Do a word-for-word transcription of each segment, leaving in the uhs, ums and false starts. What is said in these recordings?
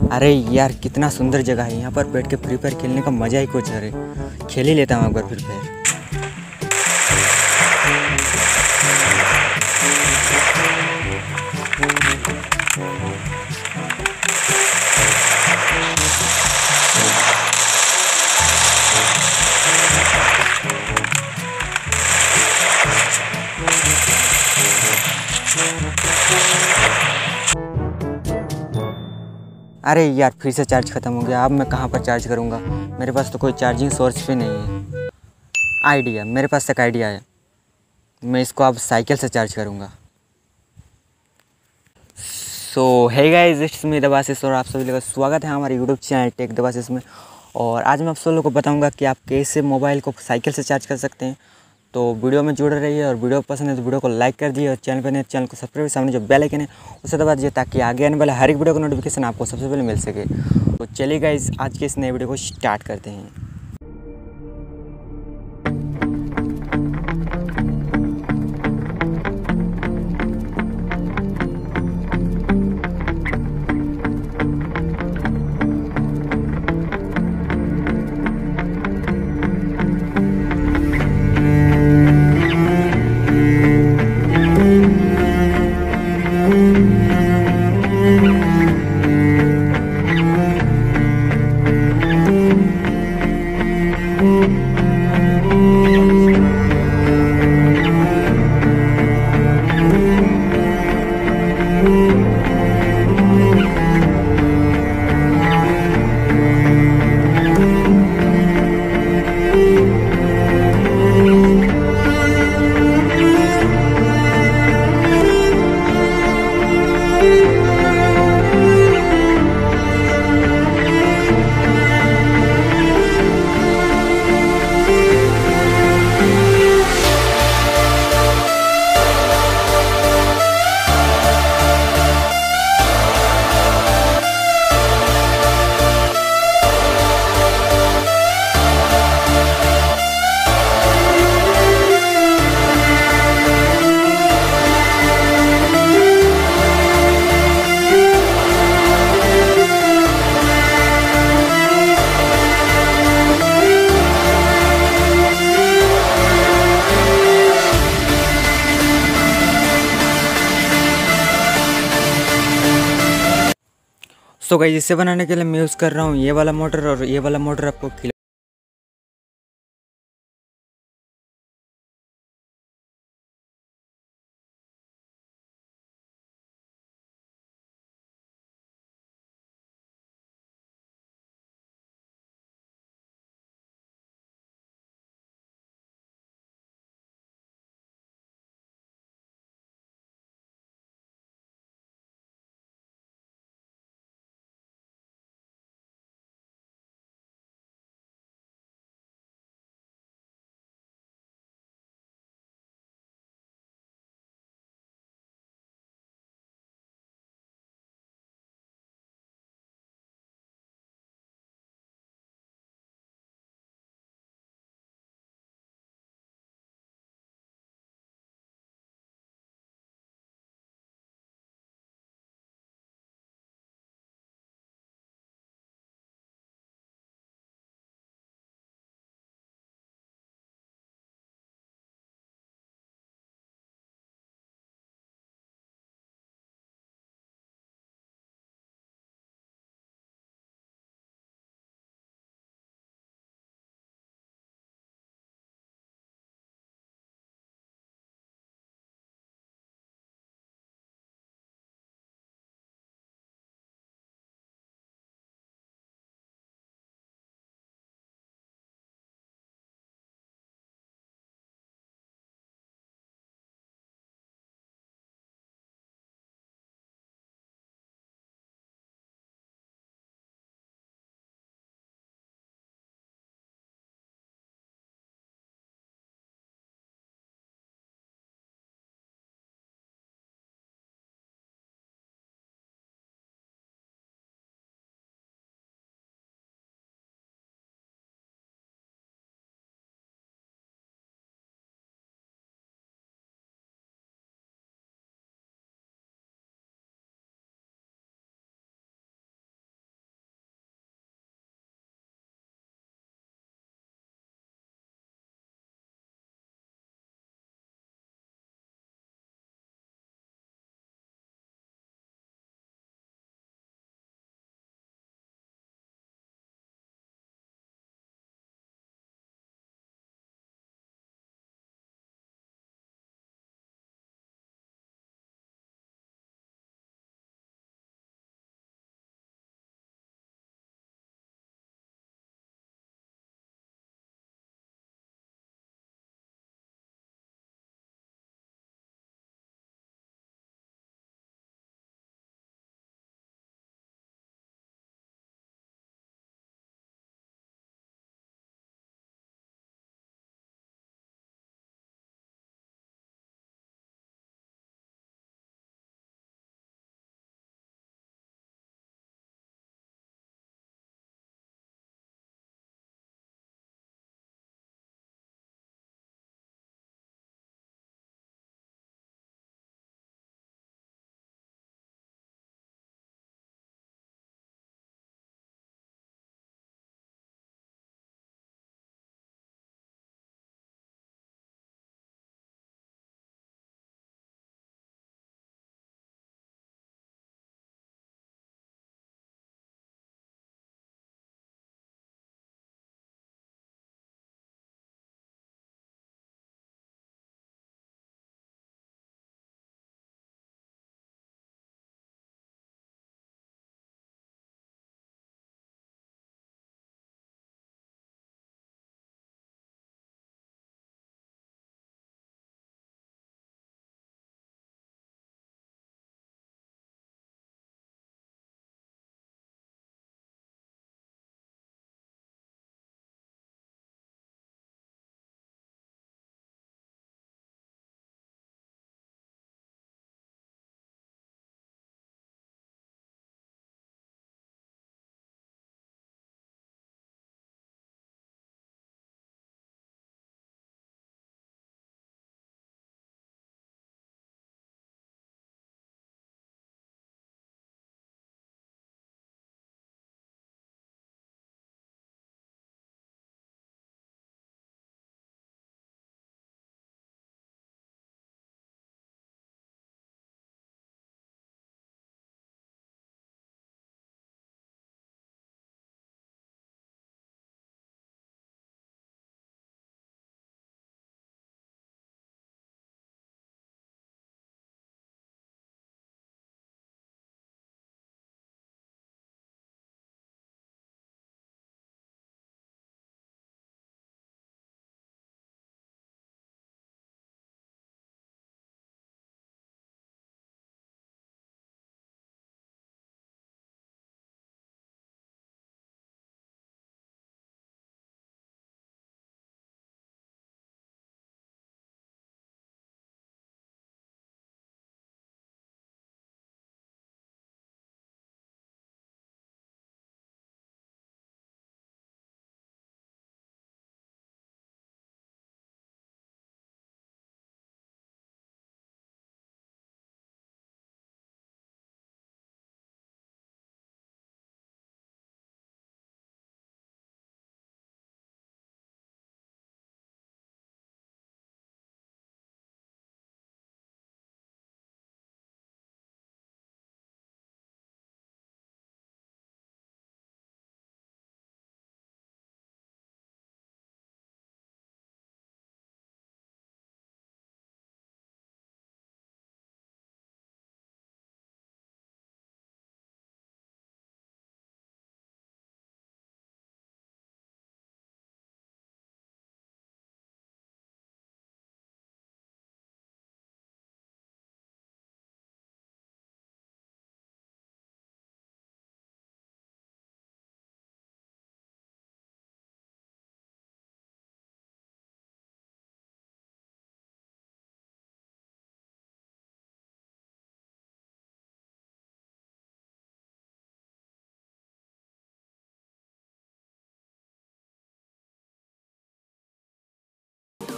अरे यार कितना सुंदर जगह है, यहाँ पर बैठ के फ्री फायर खेलने का मज़ा ही कुछ है। खेल ही लेता हूँ एक बार फ्री फायर। अरे यार फिर से चार्ज ख़त्म हो गया। अब मैं कहाँ पर चार्ज करूँगा? मेरे पास तो कोई चार्जिंग सोर्स भी नहीं है। आइडिया, मेरे पास एक आइडिया है। मैं इसको अब साइकिल से चार्ज करूँगा। So hey guys, it's me Devashish और आप सभी लोगों का स्वागत है हमारे यूट्यूब चैनल टेक देवाशीष में। और आज मैं आप सब लोगों को बताऊंगा कि आप कैसे मोबाइल को साइकिल से चार्ज कर सकते हैं। तो वीडियो में जुड़े रहिए और वीडियो पसंद है तो वीडियो को लाइक कर दिए और चैनल पर नए चैनल को सब्सक्राइब, सामने जो बेल आइकन है उसे दबा दीजिए ताकि आगे आने वाला हर एक वीडियो का नोटिफिकेशन आपको सबसे पहले मिल सके। तो चलिए गाइस, आज के इस नए वीडियो को स्टार्ट करते हैं। सो गाइस, इसे बनाने के लिए मैं यूज़ कर रहा हूँ ये वाला मोटर, और ये वाला मोटर आपको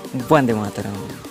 वंदे मातरम।